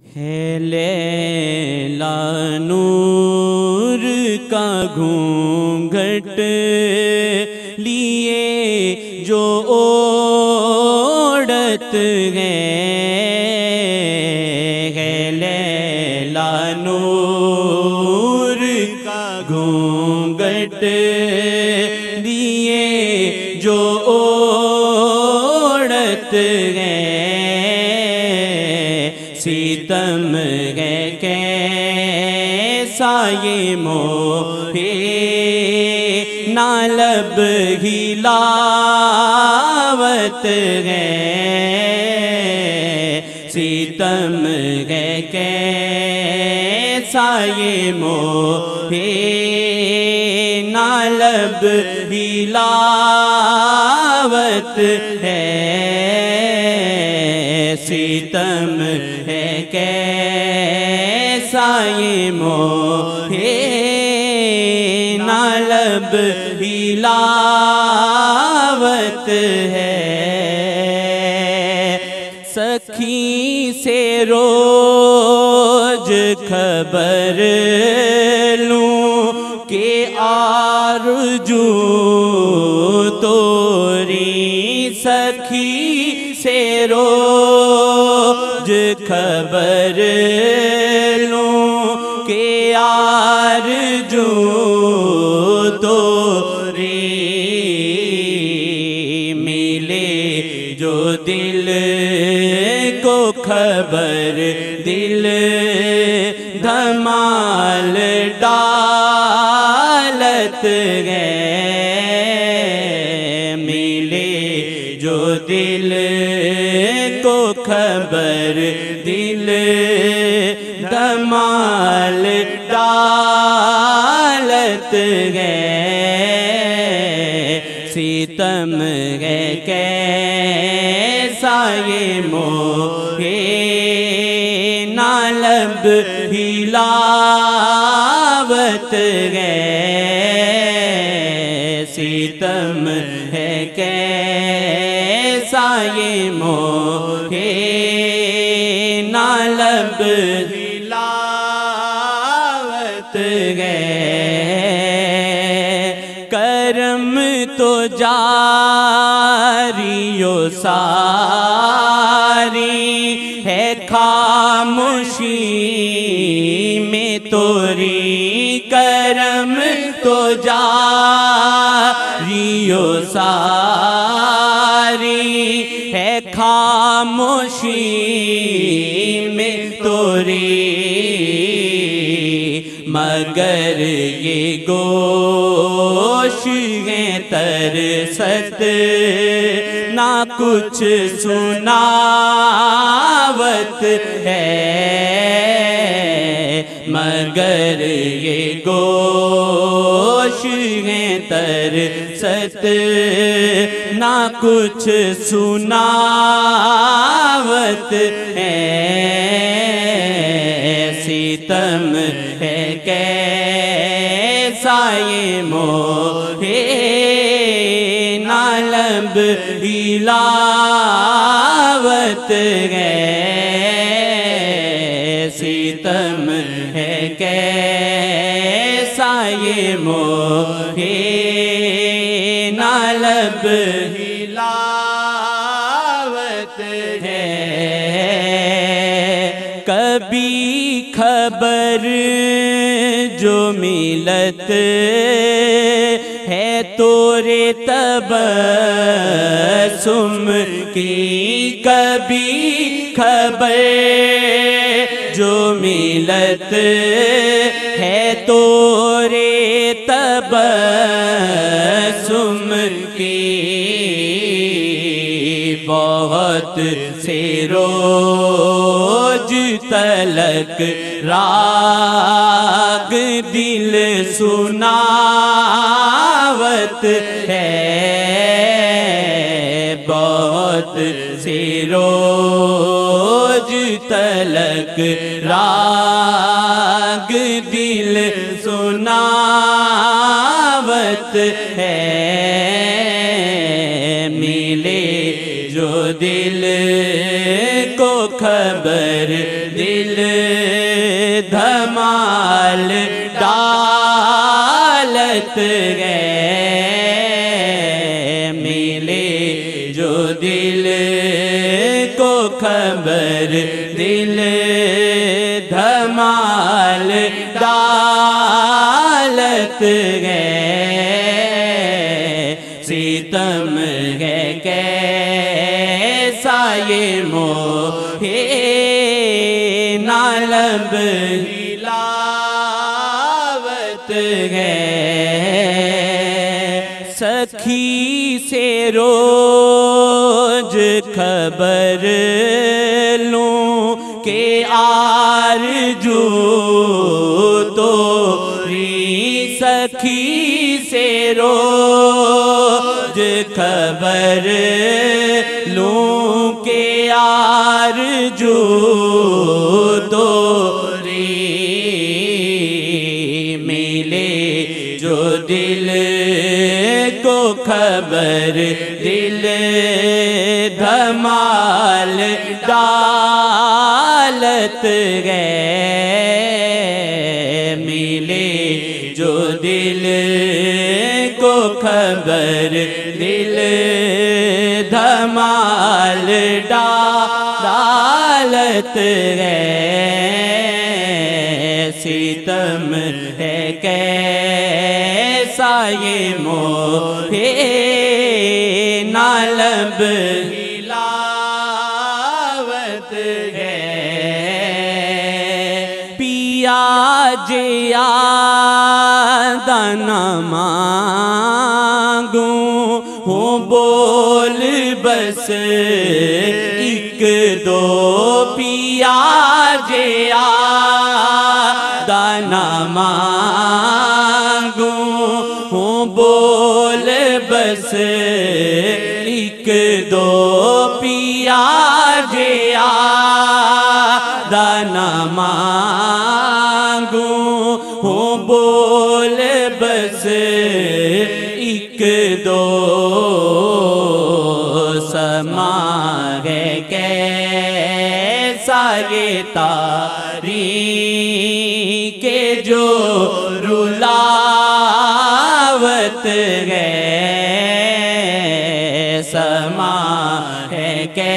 है लैला नूर का घूंघट लिए जो ओढ़त है लैला नूर का घूंघट लिए जो ओढ़त है सीतम है कैसा ये मोहे नालब हिलावत है सीतम है कैसा ये मोहे नालब हिलावत है सीतम है कैसा ये मोहे नालब हिलावत है सखी से रोज खबर लूं के आरज़ू तोरी सखी से रोज खबर लूं के आरज़ू तोरी मिले जो दिल को खबर दिल धमाल डालत है मिले जो दिल को खबर दिल धमाल डालत है सीतम है कैसा ये मोहे नालब हिलावत है सीतम है कैसा ये मोहे नालब हिलावत है करम तो जारियो सारी है खामोशी में तोरी करम तो जारियो सारी है खामोशी में तोरी मगर ये गोश है तरसत ना कुछ सुनावत है मगर ये गोश है तरसत ना कुछ सुनावत है सीतम है कैसा ये मोहे नालब हिलावत है सीतम है कैसा ये मोहे नालब हिलावत है कभी खबर जो मिलत है तोरे तबस्सुम की कभी खबर जो मिलत है तोरे तबस्सुम की बहुत से रोज तलक राग दिल सुनावत है बहुत से रोज तलक राग दिल सुनावत है मिले जो दिल को खबर दिल धमाल डालत गए। मिले जो दिल को खबर दिल धमाल डालत गए। सितम है कैसा ये मोहे नालब हिलावत गए। सखी से रोज खबर लूं के आरज़ू तो सखी से रोज खबर लूं के आरज़ू तो मिले जो दिल को खबर दिल धमाल डालत गए। मिले जो दिल को खबर दिल धमाल डालत गए। सितम है कैसा ये मोहे नालब हिलावत गए। पिया जिया दाना मांगूं हूँ बोल बस एक दो पिया जिया दाना मांगूं हूँ बोल बस एक दो पिया जिया दाना मांगूं हूँ बोल बस एक दो। समा है कैसा ये तारीख के जो रुलावत गए। समा है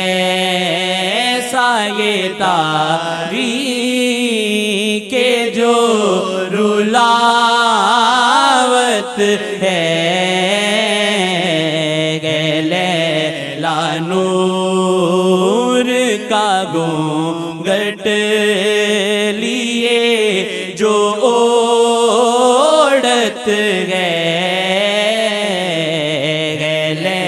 कैसा ये तारीख के जो रुलावत है। नूर का घूंघट लिए जो ओढ़त गए।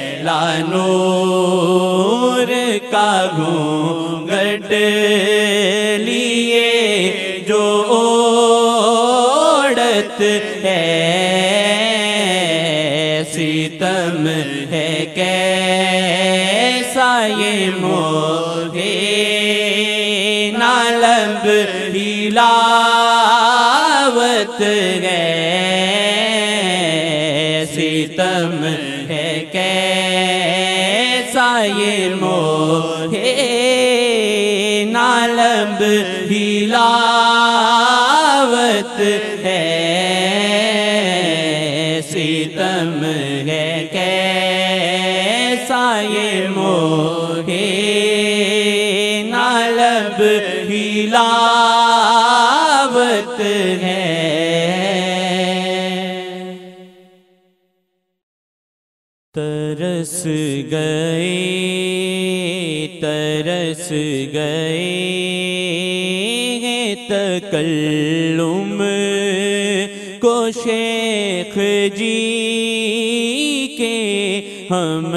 नूर का घूंघट लिए जो ओढ़त है। सितम है कैसा ये मोहे नालब हिलावत गए। सितम है कैसा ये मोहे नालब हिलावत है। सितम है कैसा ये मोहे नालब हिलावत है। तरस गए हैं तकल्लुम को शेख जी के हम।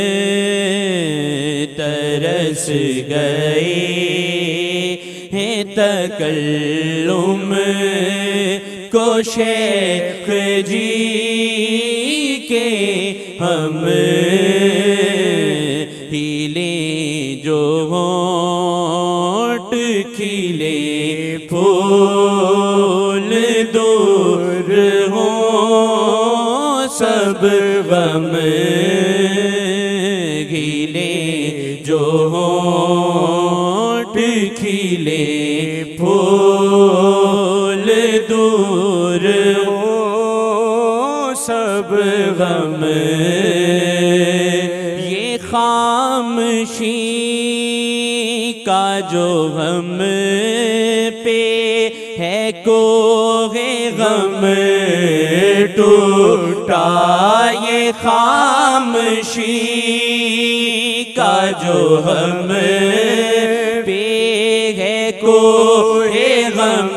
तरस गए हैं तकल्लुम को शेख जी के हम। हिले जो होंठ खिले फूल दूर हो सब गम। हिले जो होंठ खिले फूल दूर हो सब गम, ये खामोशी का जो हम पे है कोहे गम टूटा, ये खामोशी का जो हम पे है कोहे गम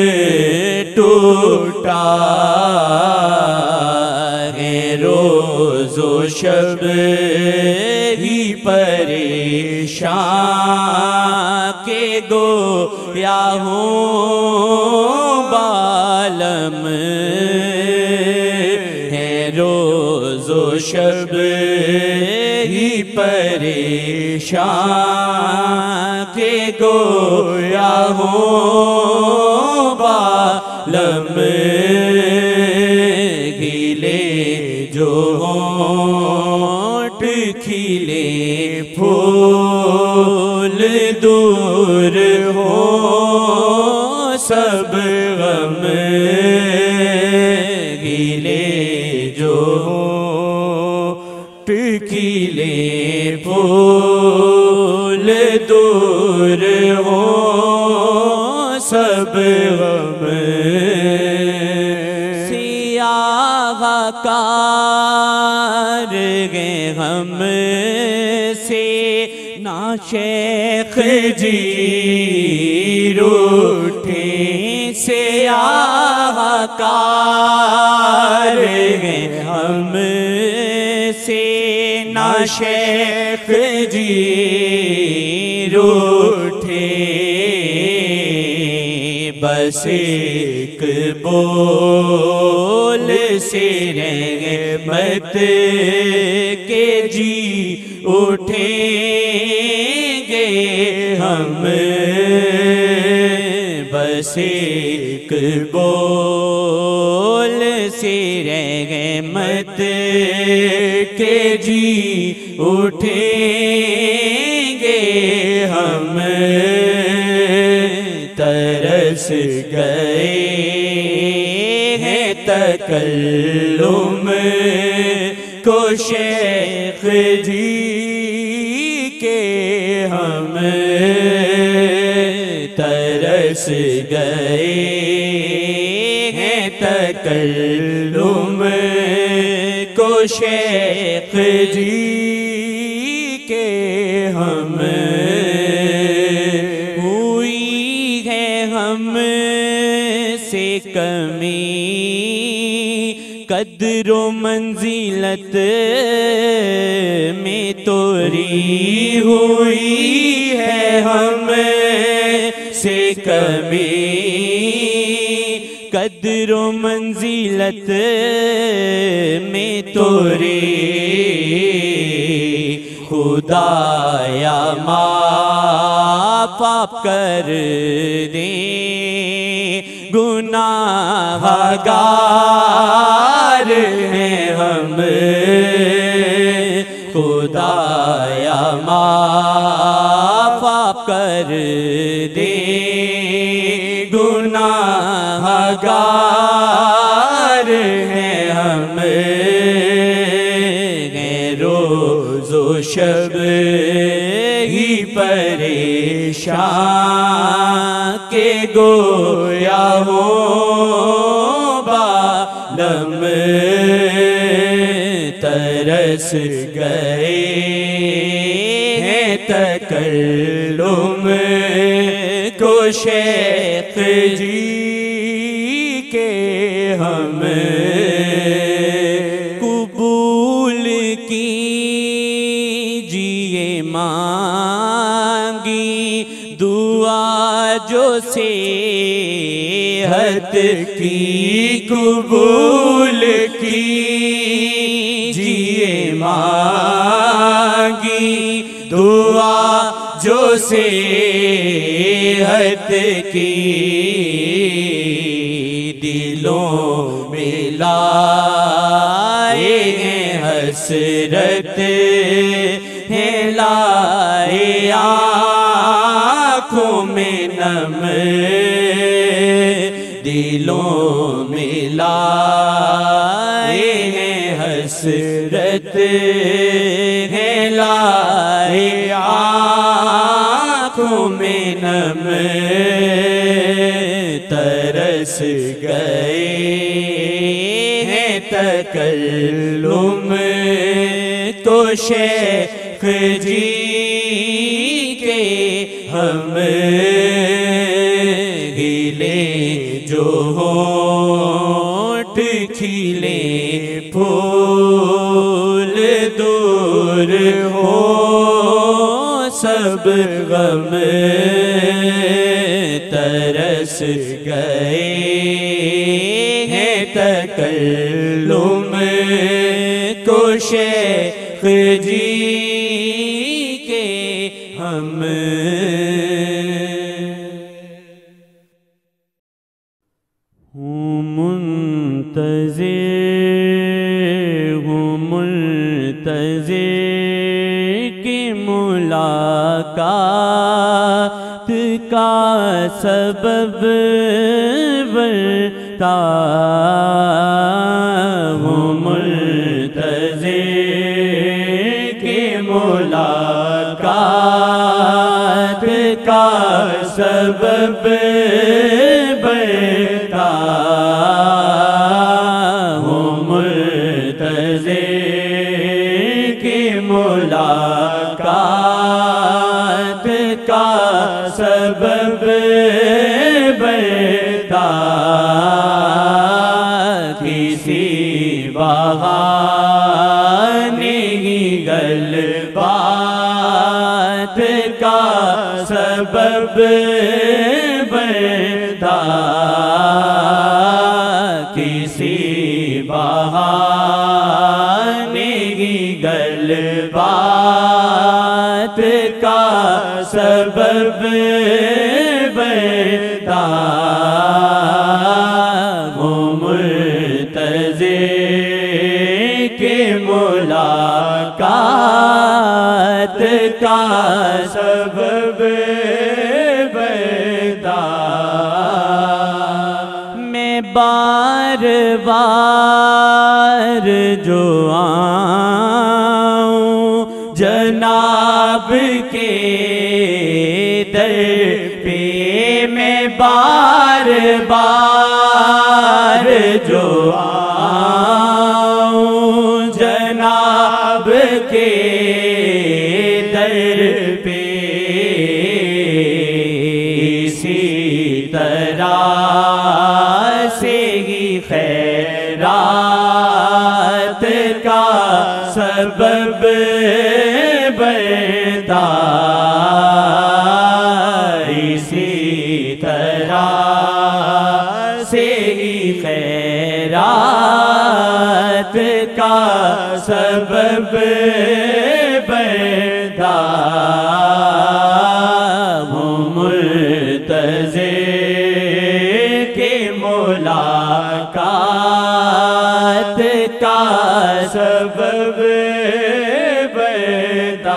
टूटा, है रोज़ो शब ही परेशान के गोया हूँ बालम, है रोज़ो शब ही परेशान के गोया हूँ बालम, गिले जो होंठ खिले फूल दूर हो सब गम, गिले जो होंठ खिले फूल दूर हो सब गम, कार गए हम से ना शेख जी रूठे से कार गए हम से ना शेख जी रूठे, बस एक बोल से रहमत के जी उठेंगे हम, बस एक बोल से रहमत के जी उठेंगे हम, तरस गए हैं तकल्लुम को शेख जी के हम, तरस गए हैं तकल्लुम को शेख जी के हम, से कमी कद्रो मंजिलत में तोरी हुई है हम से कमी कद्रो मंजिलत में तोरी, खुदाया माफ़ कर दे गुनाहगार हैं हम, खुदाया माफ़ कर दे गुनाहगार हैं हम, रोज़ो शब ही परेशान के गोया हो बालम, तरस गए हैं तकल्लुम को शेख जी के हम, कबूल कीजिए मांगी दुआ जो सेहत की, कबूल कीजिए मांगी दुआ जो सेहत की, दिलों में लाए हैं हसरत है लाए आँखों में नम दिलों में लाए हैं हसरत है लाए आँखों में नम तरस गए हैं तकल्लुम तो शेख जी के हम हिले जो होठ खिले फूल दूर हो सब गम तरस गए हैं तकल्लुम को शेख जी के हम मुल्तज़िर की मुलाकात का सबब बनता हूँ मुल्तज़िर की मुलाकात का सबब बनता हूँ मुल्तज़िर की मुलाकात का सबब बनता किसी बहाने की गलबात का सबब बनता किसी बहाने की गलबात का सबब बनता वो मुल्तज़िर के मुलाकात का सबब बनता मैं बार बार जो आऊं जनाब के दर पे मैं बार बार जो आऊं जनाब के दर पे इसी तरह से ही खैरात का सबब बनता इसी तरह से ही खैरात का सबब बनता वो मुल्तज़िर के मुलाकात का सबब बनता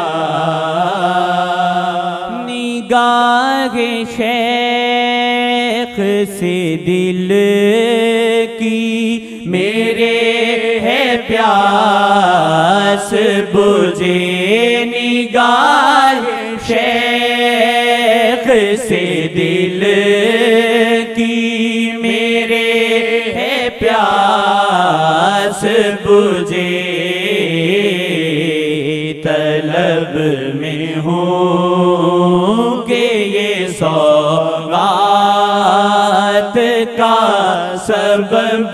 निगाह शेख से दिल की मेरे है प्यास बुझे निगाह शेख से दिल की मेरे है प्यास बुझे तलब में हूँ कि ये सौगात का सबब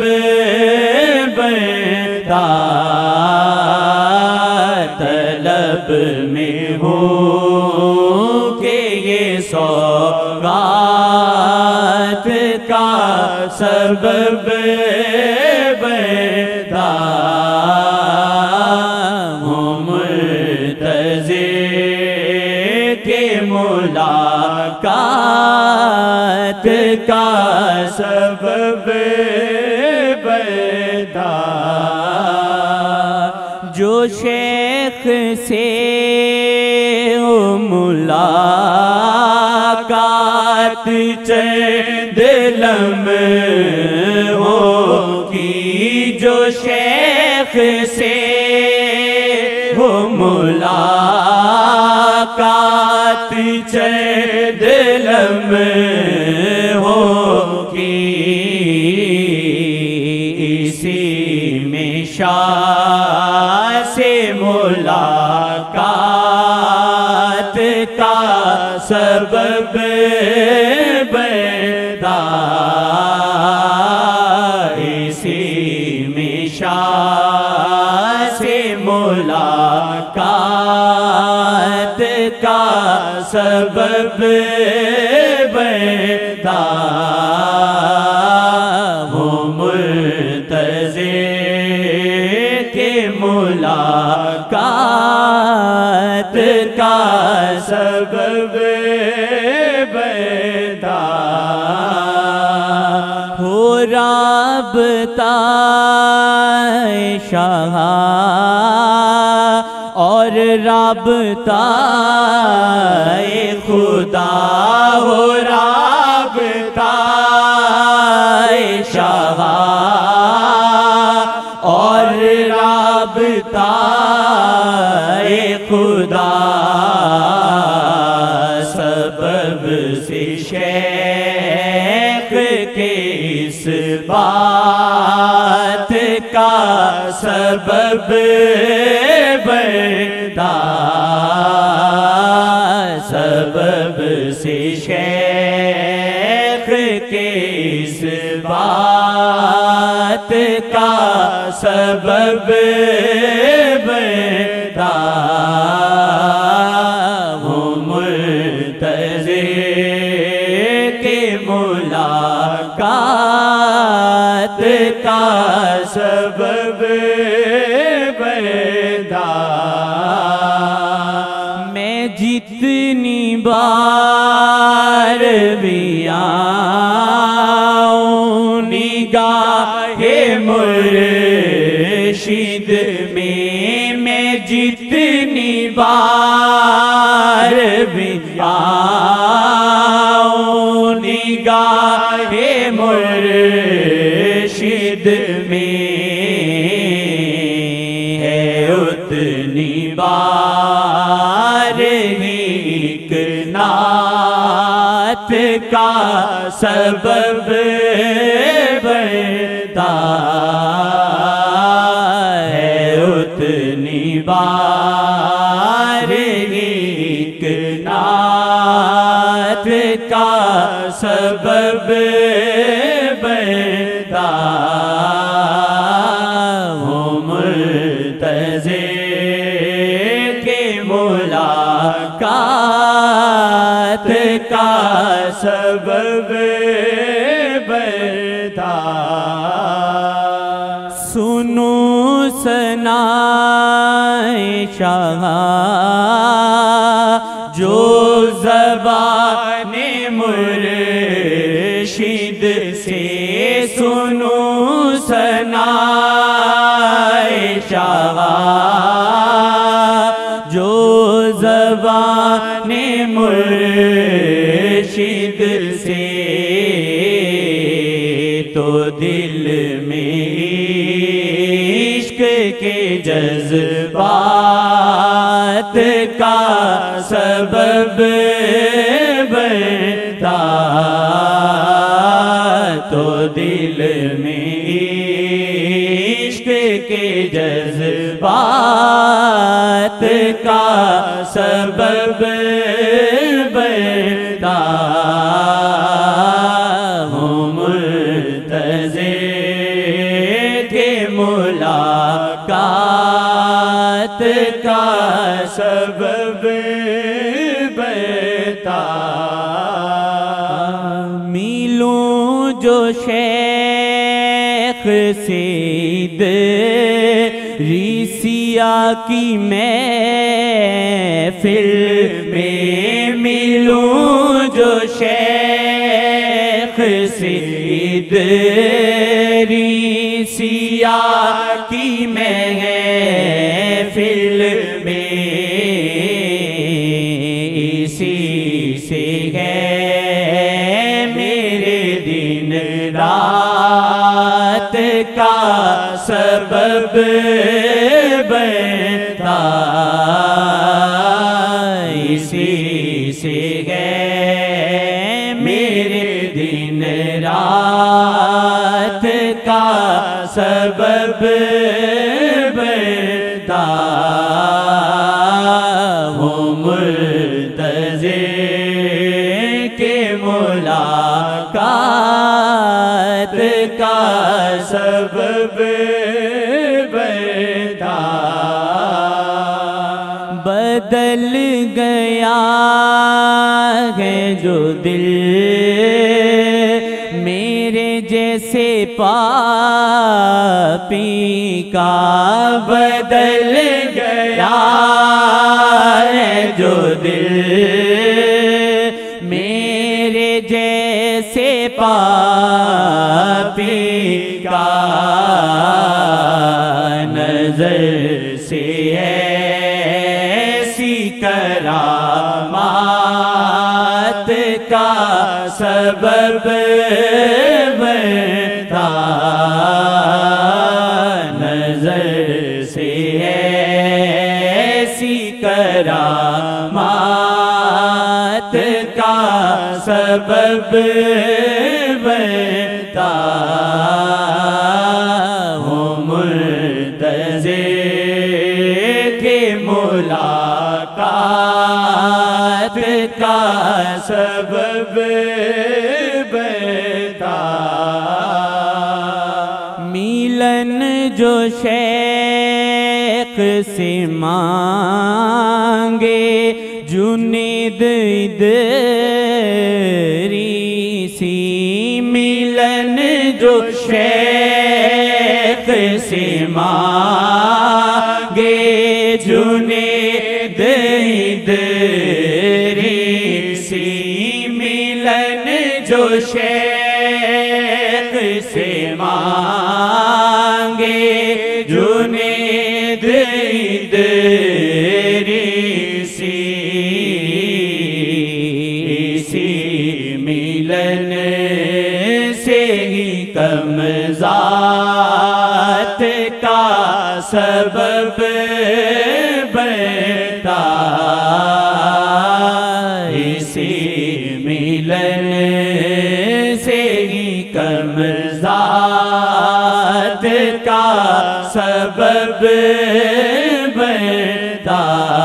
बनता तलब में हूँ कि ये सौगात का सबब बनता मुल्तज़िर के मुलाकात का सबब बनता जो शेख से मुलाकात चंद लम्हों की जो शेख से हो मुलाकात चंद लम्हों की इसी में शाह से मुलाकात का सबब बता इसी में शाह से मुलाकात का सबब बता वो मुर्तज़े के मुलाकात का सबब बता हो राबता शाह और राबता खुदा हो राबता शाह और राबता खुदा सबब से शेख के इस बात का सबब बता सबब से शेख के इस बात का सबब बता वो मुर्तज़े के मुलाकात का सबब बता मैं जितनी बार भी आऊं निगाहे मुर्शिद में मैं जितनी बार भी आऊं निगाहे मुर्शिद में है उतनी बार एक नात का सबब बता है उतनी बार एक नात का सबब बता वो मुर्तज़े के मुलाकात का सबब बता सुनो सनाए शाह जो ज़बाने मुर्शिद से सुनो सनाए शाह जो ज़बाने मुर्शिद से तो दिल में इश्क के जज्बात का सबब बता तो दिल में इश्क के जज्बात का सबब बता वो मुर्तज़े के मुलाकात का सबब बता मिलूं जो शेख सीद रिसिया की महफिल में मिलूं जो शेख सीद रिसिया की महफिल में इसी से है रात का सबब बनता, इसी से है मेरे दिन रात का सबब बनता। वो मुर्तज़े के मुलाकात का सबब बनता। बदल गया है जो दिल मेरे जैसे पापी का, बदल गया है जो दिल मेरे जैसे पापी का। नजर से ऐसी करामात का सबब बनता, नजर से ऐसी करामात का सबब बनता। हो मुर्तज़े के मुलाकात का सबब बनता। मिलन जो शेख से मांगे जुनैद इदरीसी, मिलन जो शेख से मांगे जुनैद इदरीसी, मिलन जो शेख से मांगे जुनैद इदरीसी, इसी मिलन से ही कमज़ात का सबब बनता, इसी मिलन से ही कमज़ात का सबब बनता,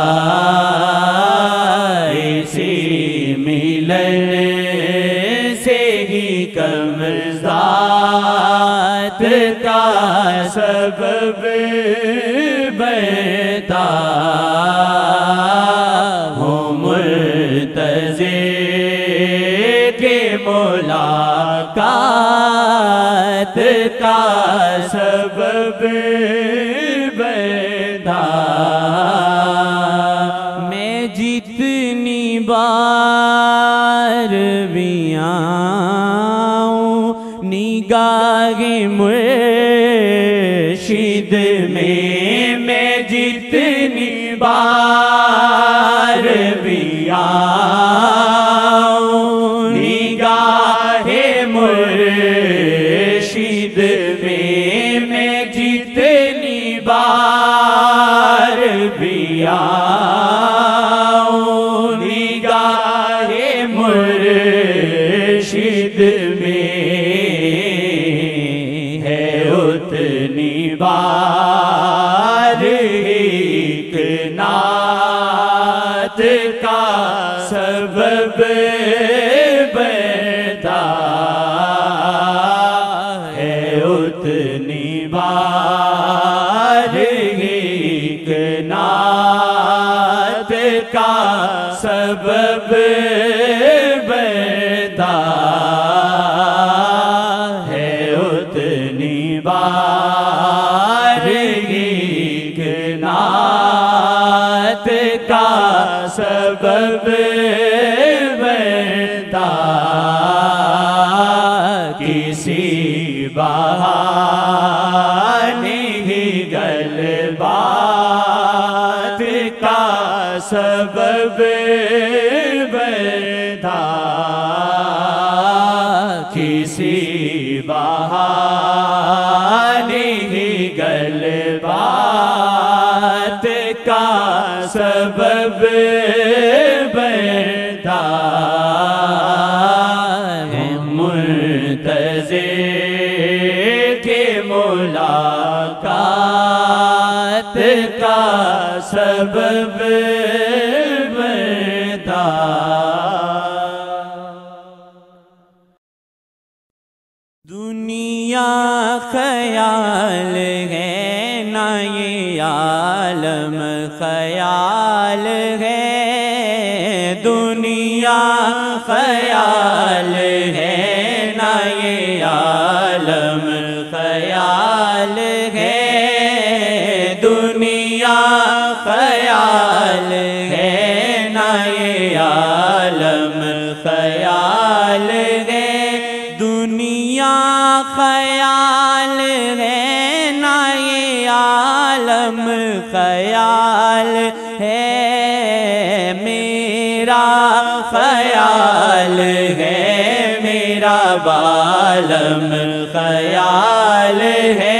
इसी मिलन से ही कमज़ात का सबब बनता। हो मुर्तज़े के मुलाकात का सबब बनता। मैं जितनी बार भी आऊं निगाहे मुर्शिद में, मैं जितनी बार भी आऊं निगाहे मुर्शिद में, मैं जितनी बार भी आऊं निगाहे मुर्शिद में, है उतनी बार एक नात का सबब बनता, है उतनी बार एक नात का सबब बनता, है उतनी बार एक नात का सबब बनता। किसी बहाने ही गलबात का सबब बनता, किसी बरता है मुर्तज़े के मुलाकात का सबब बनता। दुनिया ख्याल है ना ये आलम ख्याल है, दुनिया ख्याल है ना ये आलम ख्याल है, दुनिया ख्याल है ना ये आलम ख्याल है, दुनिया ख्याल है ना ये आलम ख्याल है, मेरा ख्याल है मेरा बालम ख्याल है,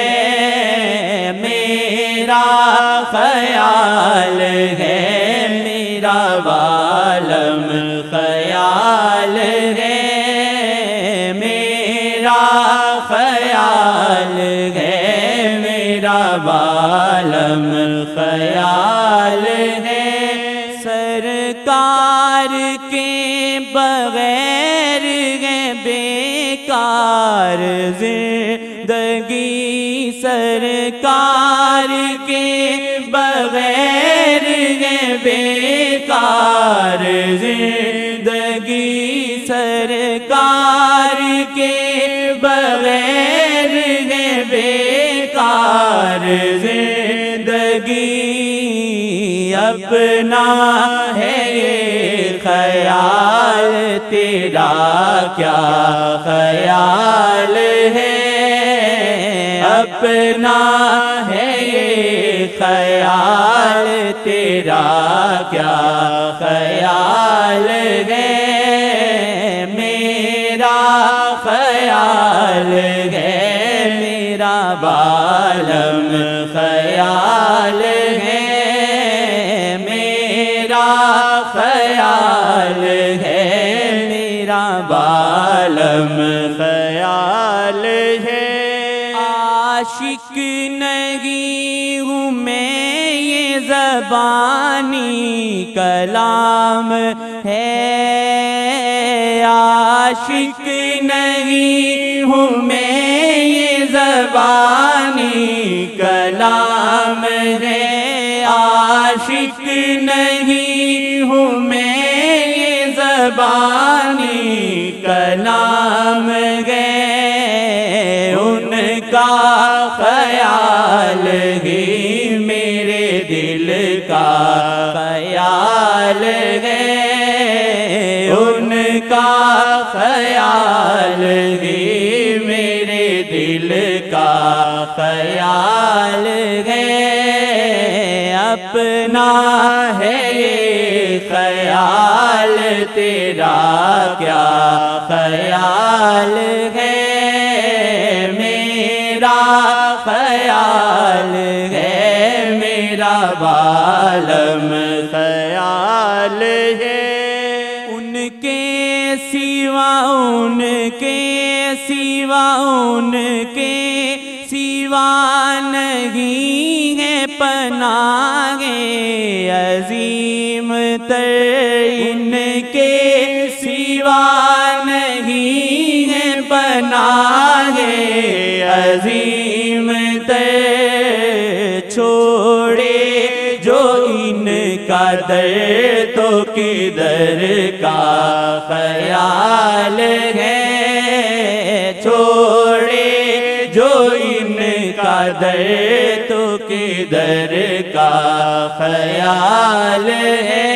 मेरा ख्याल है मेरा बालम ख्याल है, मेरा ख्याल है मेरा बालम ख्याल है। सरकार के बगैर है बेकार जिंदगी, सरकार के बगैर है बेकार जिंदगी, सरकार के बगैर है बेकार जिंदगी। अपना है ये ख्याल तेरा क्या ख्याल है, अपना है ये ख्याल तेरा क्या ख्याल है, मेरा ख्याल है मेरा बालम ख्याल है, मेरा ख्याल है मेरा बालम ख्याल है। आशिक नहीं हूँ मैं ये ज़बानी कलाम है, आशिक नहीं हूँ मैं ये ज़बानी कलाम है, आशिक नहीं हूँ मैं ये ज़बानी कलाम है, उनका ख्याल ही मेरे दिल का ख्याल है, उनका ख्याल ही मेरे दिल का ख्याल है, अपना है ये ख्याल तेरा क्या ख्याल है, मेरा ख्याल है मेरा बालम ख्याल है। उनके सिवा उनके सिवा उनके सिवा नहीं है पनाहे अजीम तर, इनके सिवा नहीं है पनाहे अजीम तर, छोड़े जो इनका दर तो किधर का ख्याल है, छोड़े जो इनका दर तो किधर का ख्याल है,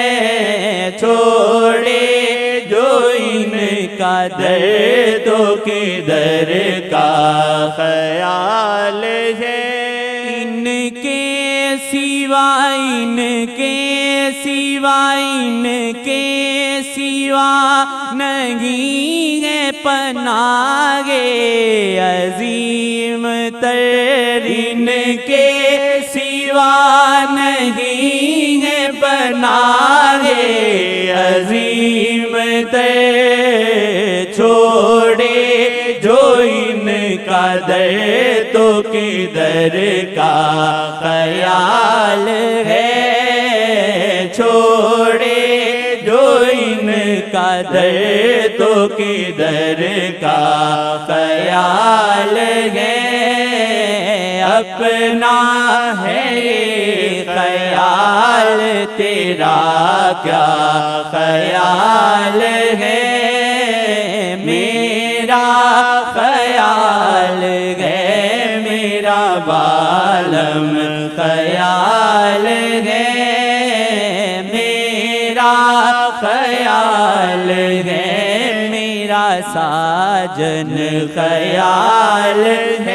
छोड़े जो इनका दर तो किधर का ख्याल है। इनके सिवा इनके सिवा इनके सिवा नहीं है पनाहे अजीम तर, इनके सिवा नहीं है बना है अजीम ते छोड़े जो इनका दर तो किधर का ख्याल है छोड़े जो इनका दर तो किधर का ख्याल है अपना है ख्याल तेरा क्या ख्याल है मेरा ख्याल है मेरा बालम ख्याल है मेरा ख्याल है मेरा साजन ख्याल है